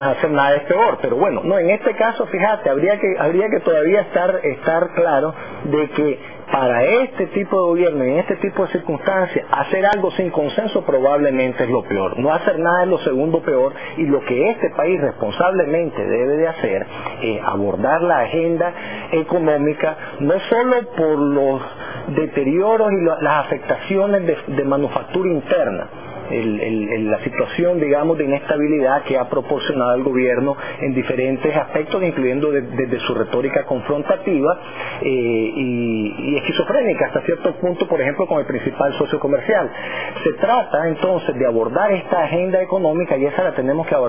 hacer nada es peor, pero bueno, no, en este caso, fíjate, habría que todavía estar claro de que para este tipo de gobierno y en este tipo de circunstancias, hacer algo sin consenso probablemente es lo peor. No hacer nada es lo segundo peor, y lo que este país responsablemente debe de hacer es abordar la agenda económica, no solo por los deterioros y las afectaciones de manufactura interna, la situación, digamos, de inestabilidad que ha proporcionado el gobierno en diferentes aspectos, incluyendo desde su retórica confrontativa y esquizofrénica hasta cierto punto, por ejemplo, con el principal socio comercial. Se trata entonces de abordar esta agenda económica, y esa la tenemos que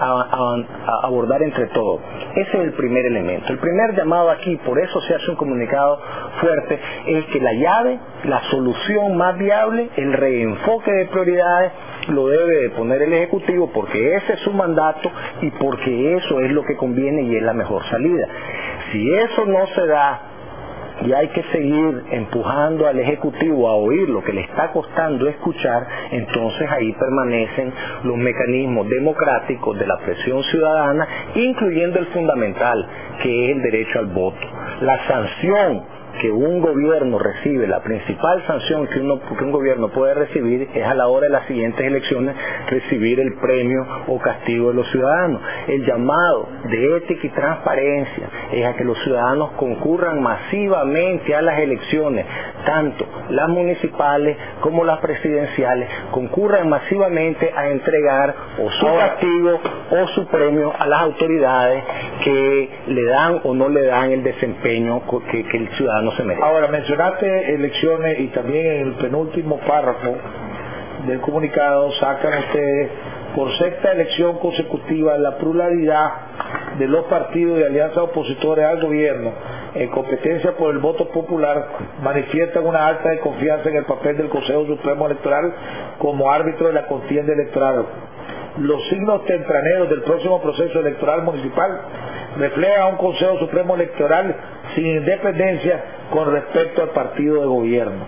abordar entre todos. Ese es el primer elemento. El primer llamado aquí, por eso se hace un comunicado fuerte, es que la llave, la solución más viable, el reenfoque de prioridades, lo debe de poner el Ejecutivo, porque ese es su mandato y porque eso es lo que conviene y es la mejor salida. Si eso no se da y hay que seguir empujando al Ejecutivo a oír lo que le está costando escuchar, entonces ahí permanecen los mecanismos democráticos de la presión ciudadana, incluyendo el fundamental, que es el derecho al voto. La sanción que un gobierno recibe, la principal sanción que un gobierno puede recibir, es a la hora de las siguientes elecciones recibir el premio o castigo de los ciudadanos. El llamado de ética y transparencia es a que los ciudadanos concurran masivamente a las elecciones, tanto las municipales como las presidenciales, concurran masivamente a entregar o su castigo o su premio a las autoridades que le dan o no le dan el desempeño que el ciudadano se merece. Ahora, mencionaste elecciones y también en el penúltimo párrafo del comunicado sacan ustedes: por sexta elección consecutiva, la pluralidad de los partidos y alianzas opositores al gobierno en competencia por el voto popular manifiestan una alta desconfianza en el papel del Consejo Supremo Electoral como árbitro de la contienda electoral. Los signos tempraneros del próximo proceso electoral municipal reflejan un Consejo Supremo Electoral sin independencia con respecto al partido de gobierno.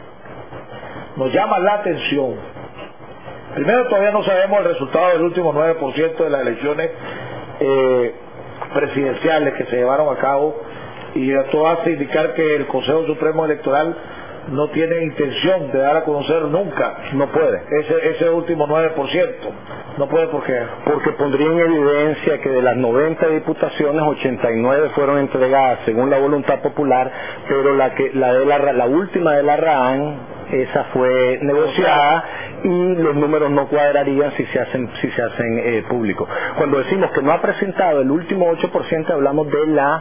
Nos llama la atención. Primero, todavía no sabemos el resultado del último 9% de las elecciones presidenciales que se llevaron a cabo, y esto hace indicar que el Consejo Supremo Electoral no tiene intención de dar a conocer nunca, no puede, ese último 9%. No puede, ¿por qué? Porque pondría en evidencia que de las 90 diputaciones, 89 fueron entregadas según la voluntad popular, pero la última de la RAAN, esa fue negociada y los números no cuadrarían si se hacen públicos. Cuando decimos que no ha presentado el último 8%, hablamos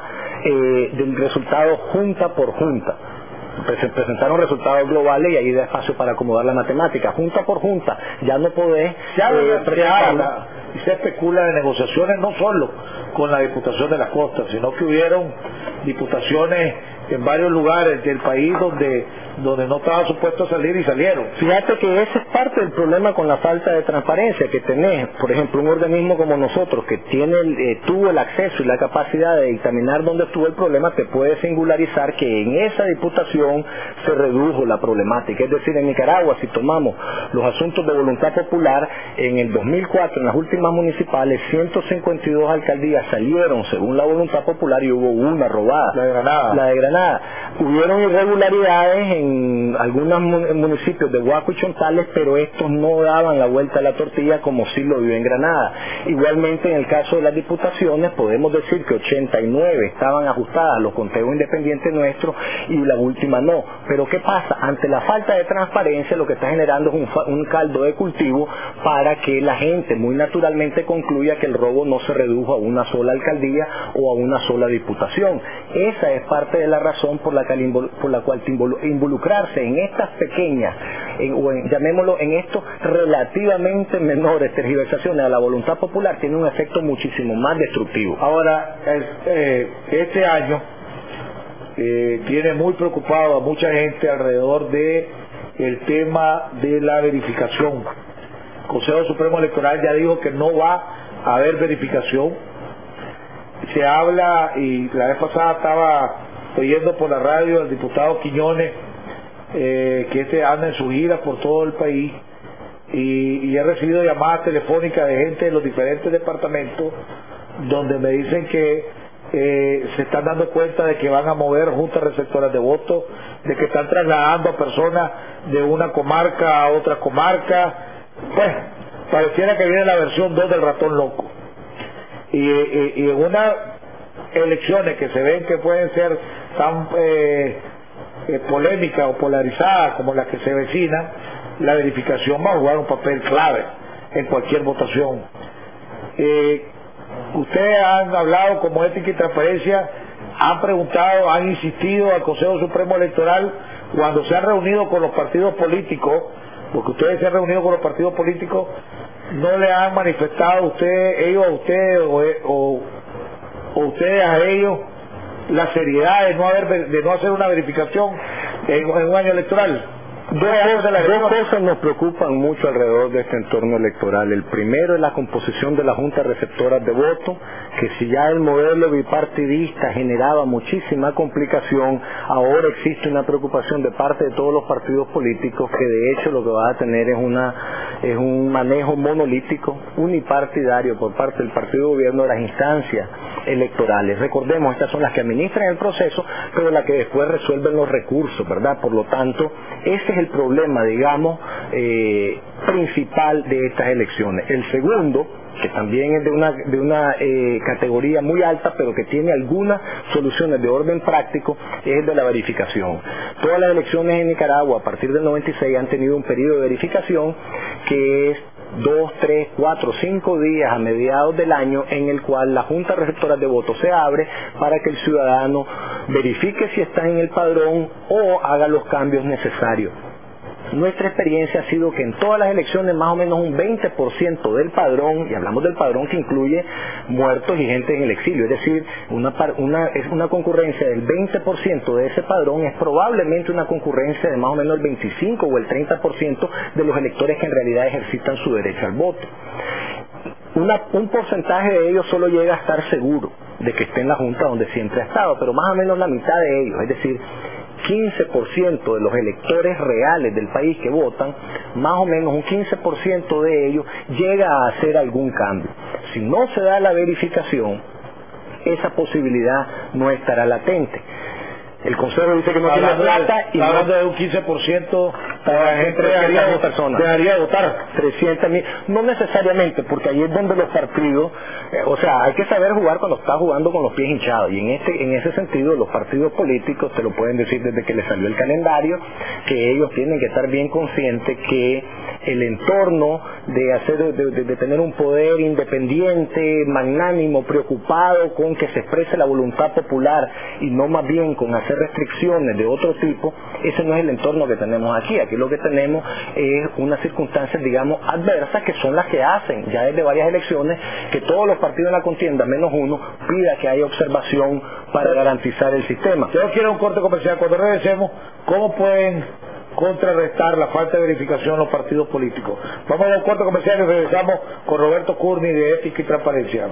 del resultado junta por junta. Presentaron resultados globales y ahí da espacio para acomodar la matemática. Junta por junta, ya no podés presentarla. Y se especula de negociaciones no solo con la Diputación de la Costa, sino que hubieron diputaciones en varios lugares del país donde no estaba supuesto a salir y salieron. Fíjate que ese es parte del problema con la falta de transparencia que tenés. Por ejemplo, un organismo como nosotros que tuvo el acceso y la capacidad de dictaminar dónde estuvo el problema, te puede singularizar que en esa diputación se redujo la problemática. Es decir, en Nicaragua, si tomamos los asuntos de voluntad popular, en el 2004, en las últimas municipales, 152 alcaldías salieron según la voluntad popular y hubo una robada. La de Granada. Hubieron irregularidades en algunos municipios de Guaco y Chontales, pero estos no daban la vuelta a la tortilla como sí lo vio en Granada. Igualmente, en el caso de las diputaciones, podemos decir que 89 estaban ajustadas a los conteos independientes nuestros y la última no. Pero ¿qué pasa? Ante la falta de transparencia, lo que está generando es un caldo de cultivo para que la gente muy naturalmente concluya que el robo no se redujo a una sola alcaldía o a una sola diputación. Esa es parte de la razón por la cual involucrarse en estas pequeñas, llamémoslo en estos relativamente menores tergiversaciones a la voluntad popular, tiene un efecto muchísimo más destructivo. Ahora, este año tiene muy preocupado a mucha gente alrededor de el tema de la verificación. El Consejo Supremo Electoral ya dijo que no va a haber verificación. Se habla, y la vez pasada estaba oyendo por la radio al diputado Quiñones, que anda en su gira por todo el país, y he recibido llamadas telefónicas de gente de los diferentes departamentos donde me dicen que se están dando cuenta de que van a mover juntas receptoras de votos, de que están trasladando a personas de una comarca a otra comarca. Pues pareciera que viene la versión 2 del ratón loco, y en unas elecciones que se ven que pueden ser tan polémicas o polarizadas como las que se vecinan, la verificación va a jugar un papel clave en cualquier votación. Ustedes han hablado como ética y transparencia, han preguntado, han insistido al Consejo Supremo Electoral cuando se han reunido con los partidos políticos, porque ustedes se han reunido con los partidos políticos, no le han manifestado ellos a ustedes o ustedes a ellos la seriedad de no hacer una verificación en un año electoral. Dos cosas nos preocupan mucho alrededor de este entorno electoral. El primero es la composición de la Junta Receptora de Votos, que si ya el modelo bipartidista generaba muchísima complicación, ahora existe una preocupación de parte de todos los partidos políticos que de hecho lo que va a tener es un manejo monolítico, unipartidario por parte del partido de gobierno de las instancias electorales. Recordemos, estas son las que administran el proceso, pero las que después resuelven los recursos, ¿verdad? Por lo tanto, ese es el problema, digamos, principal de estas elecciones. El segundo, que también es de una categoría muy alta, pero que tiene algunas soluciones de orden práctico, es el de la verificación. Todas las elecciones en Nicaragua a partir del 96 han tenido un periodo de verificación que es 2, 3, 4, 5 días a mediados del año, en el cual la Junta Receptora de Votos se abre para que el ciudadano verifique si está en el padrón o haga los cambios necesarios. Nuestra experiencia ha sido que en todas las elecciones más o menos un 20% del padrón, y hablamos del padrón que incluye muertos y gente en el exilio, es decir, una concurrencia del 20% de ese padrón es probablemente una concurrencia de más o menos el 25 o el 30% de los electores que en realidad ejercitan su derecho al voto. Un porcentaje de ellos solo llega a estar seguro de que esté en la Junta donde siempre ha estado, pero más o menos la mitad de ellos, es decir, 15% de los electores reales del país que votan, más o menos un 15% de ellos llega a hacer algún cambio. Si no se da la verificación, esa posibilidad no estará latente. El Consejo dice que no tiene plata y hablando de un 15% para la gente dejaría de votar 300,000, no necesariamente, porque ahí es donde los partidos, hay que saber jugar cuando está jugando con los pies hinchados, y en ese sentido los partidos políticos te lo pueden decir desde que les salió el calendario, que ellos tienen que estar bien conscientes que el entorno de tener un poder independiente, magnánimo, preocupado con que se exprese la voluntad popular y no más bien con hacer restricciones de otro tipo, ese no es el entorno que tenemos aquí. Aquí lo que tenemos es unas circunstancias, digamos, adversas, que son las que hacen, ya desde varias elecciones, que todos los partidos en la contienda, menos uno, pida que haya observación para garantizar el sistema. Yo quiero un corte comercial. Cuando regresemos, ¿cómo pueden contrarrestar la falta de verificación en los partidos políticos? Vamos a un corte comercial y regresamos con Roberto Curni de Ética y Transparencia.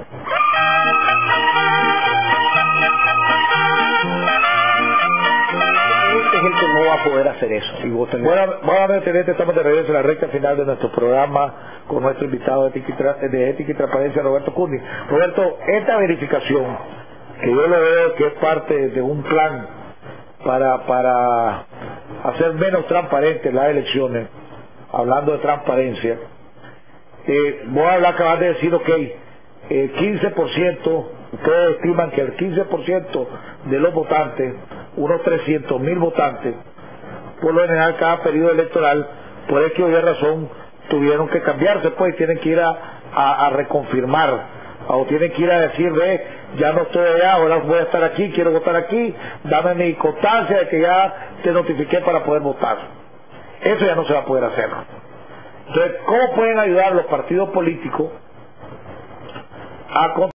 Es el que no va a poder hacer eso. Bueno, estamos de regreso en la recta final de nuestro programa con nuestro invitado de Ética y Transparencia, Roberto Curni. Roberto, esta verificación, que yo le veo que es parte de un plan para hacer menos transparentes las elecciones, hablando de transparencia, acabas de decir, el 15%, ustedes estiman que el 15% de los votantes, unos 300,000 votantes, por lo general cada periodo electoral, por X o Y razón, tuvieron que cambiarse, pues tienen que ir a reconfirmar, o tienen que ir a decir, ya no estoy allá, ahora voy a estar aquí, quiero votar aquí, dame mi constancia de que ya te notifiqué para poder votar. Eso ya no se va a poder hacer. Entonces, ¿cómo pueden ayudar los partidos políticos a